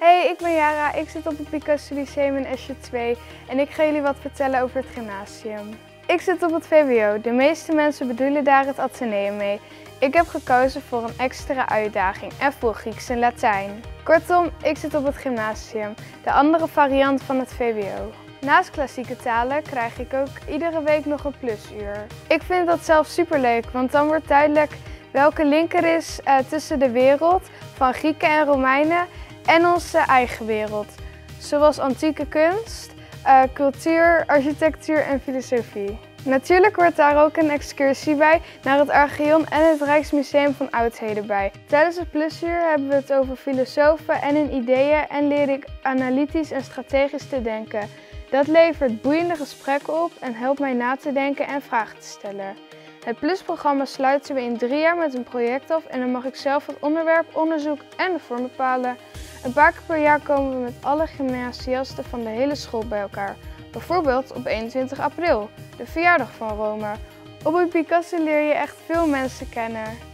Hey, ik ben Jara. Ik zit op het Picasso Lyceum in Esje 2 en ik ga jullie wat vertellen over het gymnasium. Ik zit op het VWO. De meeste mensen bedoelen daar het Atheneum mee. Ik heb gekozen voor een extra uitdaging en voor Grieks en Latijn. Kortom, ik zit op het gymnasium, de andere variant van het VWO. Naast klassieke talen krijg ik ook iedere week nog een plusuur. Ik vind dat zelf superleuk, want dan wordt duidelijk welke link er is tussen de wereld van Grieken en Romeinen en onze eigen wereld. Zoals antieke kunst, cultuur, architectuur en filosofie. Natuurlijk hoort daar ook een excursie bij naar het Archeon en het Rijksmuseum van Oudheden bij. Tijdens het plusuur hebben we het over filosofen en hun ideeën en leer ik analytisch en strategisch te denken. Dat levert boeiende gesprekken op en helpt mij na te denken en vragen te stellen. Het plusprogramma sluiten we in 3 jaar met een project af en dan mag ik zelf het onderwerp, onderzoek en de vorm bepalen. Een paar keer per jaar komen we met alle gymnasiasten van de hele school bij elkaar. Bijvoorbeeld op 21 april, de verjaardag van Rome. Op het Picasso leer je echt veel mensen kennen.